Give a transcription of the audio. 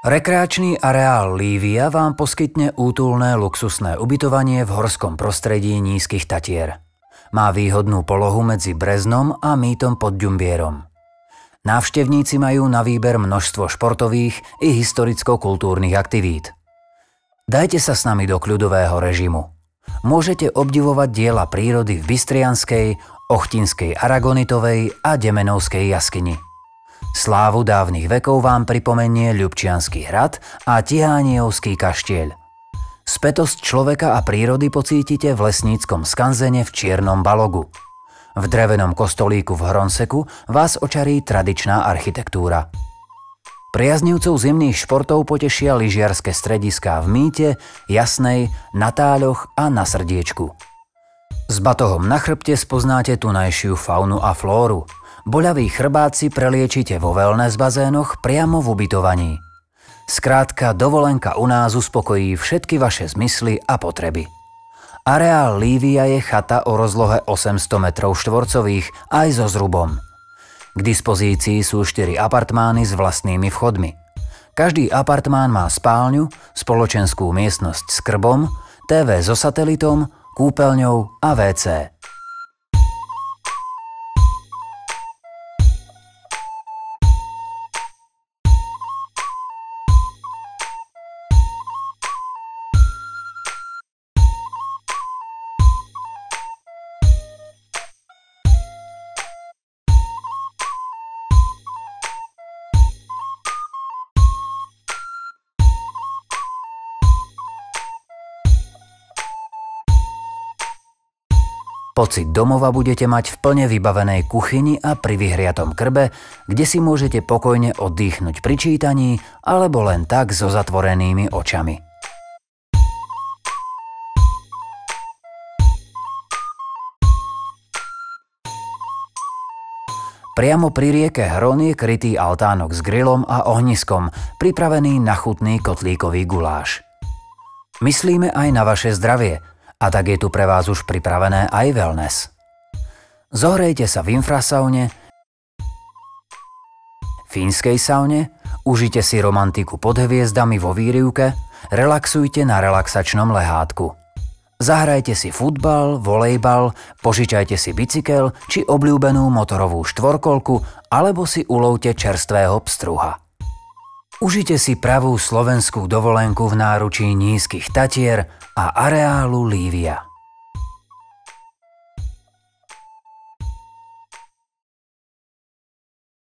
Rekreačný areál Lívia vám poskytne útulné luxusné ubytovanie v horskom prostredí Nízkych Tatier. Má výhodnú polohu medzi Breznom a Mítom pod Ďumbierom. Návštevníci majú na výber množstvo športových i historicko-kultúrnych aktivít. Dajte sa s nami do kľudového režimu. Môžete obdivovať diela prírody v Bystrianskej, Ochtinskej Aragonitovej a Demenovskej jaskyni. Slávu dávnych vekov vám pripomenie Ľubčiansky hrad a Tihániovský kaštieľ. Spätosť človeka a prírody pocítite v lesníckom skanzene v Čiernom Balogu. V drevenom kostolíku v Hronseku vás očarí tradičná architektúra. Priaznivcov zimných športov potešia lyžiarske strediská v Míte, Jasnej, na Táľoch a na Srdiečku. S batohom na chrbte spoznáte tunajšiu faunu a flóru. Boľaví chrbáci preliečite vo wellness bazénoch priamo v ubytovaní. Skrátka, dovolenka u nás uspokojí všetky vaše zmysly a potreby. Areál Lívia je chata o rozlohe 800 m2 aj so zrubom. K dispozícii sú 4 apartmány s vlastnými vchodmi. Každý apartmán má spálňu, spoločenskú miestnosť s krbom, TV so satelitom, kúpeľňou a WC. Pocit domova budete mať v plne vybavenej kuchyni a pri vyhriatom krbe, kde si môžete pokojne oddychnúť pri čítaní alebo len tak so zatvorenými očami. Priamo pri rieke Hron je krytý altánok s grillom a ohniskom, pripravený na chutný kotlíkový guláš. Myslíme aj na vaše zdravie, a tak je tu pre vás už pripravené aj wellness. Zohrejte sa v infrasaune, fínskej saune, užite si romantiku pod hviezdami vo výrivke, relaxujte na relaxačnom lehátku. Zahrajte si futbal, volejbal, požičajte si bicykel či obľúbenú motorovú štvorkolku alebo si ulovte čerstvého pstruha. Užite si pravú slovenskú dovolenku v náručí Nízkych Tatier a areálu Lívia.